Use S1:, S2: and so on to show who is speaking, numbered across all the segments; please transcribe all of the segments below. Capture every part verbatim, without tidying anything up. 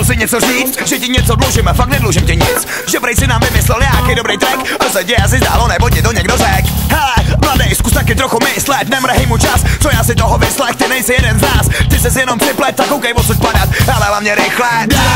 S1: si něco říct, že ti něco dlužím a fakt nedlužím ti nic. Že prej si nám vymyslel nějaký dobrý track a se ti asi zdálo, nebo ti to někdo řek. Hele, mladej, zkus taky trochu myslet, nemrhej mu čas, co já si toho vyslech, ty nejsi jeden z nás. Ty ses jenom připlet, tak koukej odsud padat, ale hlavně rychle.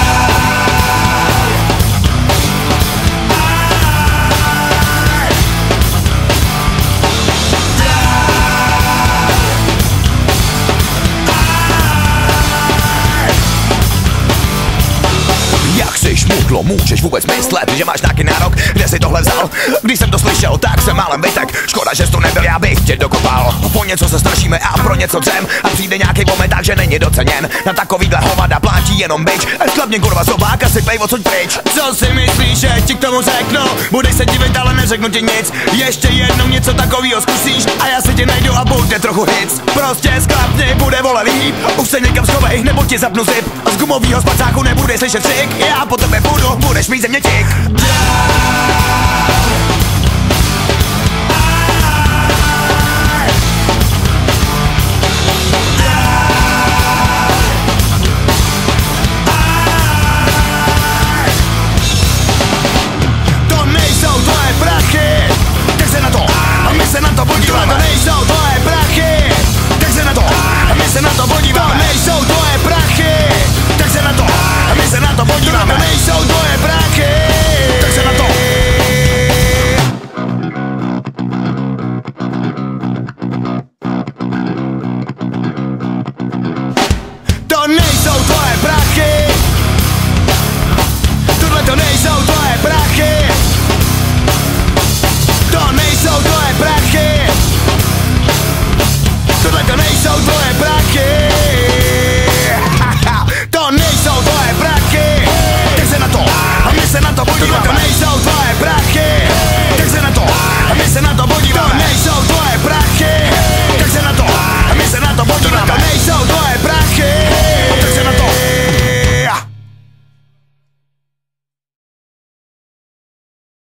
S1: Šmuklo, můžeš vůbec myslet, že máš nějaký nárok, kde jsi tohle vzal? Když jsem to slyšel, tak jsem málem vytek. Škoda, že jsi to nebyl, já bych tě dokopal. Po něco se strašíme a pro něco dřem. A přijde nějaký moment, že není doceněn. Na takovýhle hovada plátí jenom bič. Sklapně kurva zobák a sypej odsud pryč. Co si myslíš, že ti k tomu řeknu? Budeš se divit, ale neřeknu ti nic. Ještě jednou něco takovýho zkusíš a já si tě najdu a bude trochu hits. Prostě sklapni, bude vole líp. Už se někam schovej, nebo ti zapnu zip. A z gumovýho spacáku nebude slyšet cik. Já po tebe budu, budeš mít ze mě tik.